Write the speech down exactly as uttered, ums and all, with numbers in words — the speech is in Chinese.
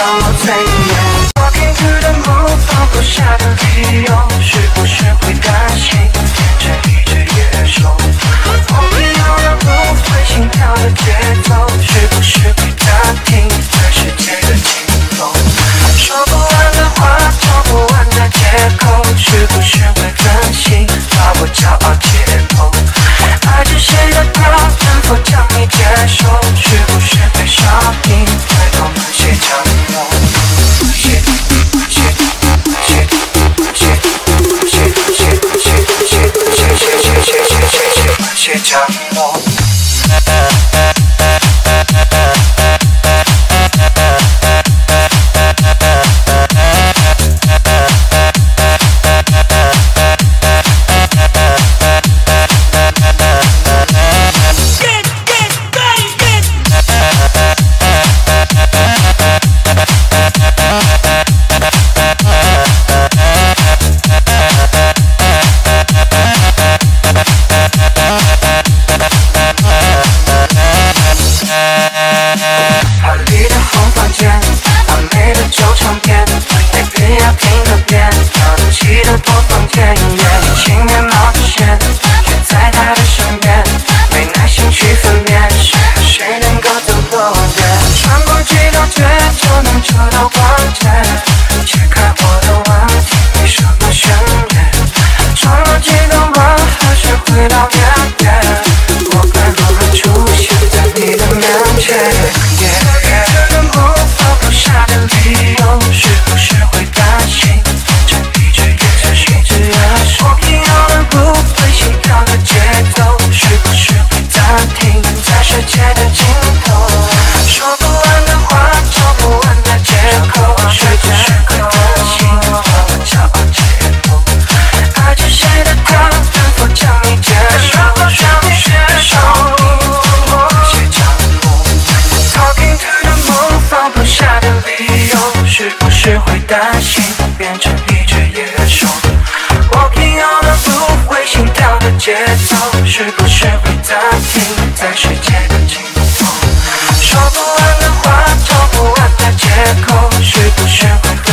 让我催眠。Walking to the moon， 放不下的理由，是不是会担心变成一只野兽？我没有了不会心跳的节奏，是不是会暂停在世界的尽头？说不完的话，找不完的借口，是不是会狠心把我骄傲解剖？爱着谁的他，能否将你接受？是不是会上瘾，太多那些承诺？写写写写写写写写写写写写写承诺。是不是会担心变成一只野兽 ？Walking on the roof， 会心跳的节奏，是不是会暂停在世界的尽头？说不完的话，找不完的借口，是不是会？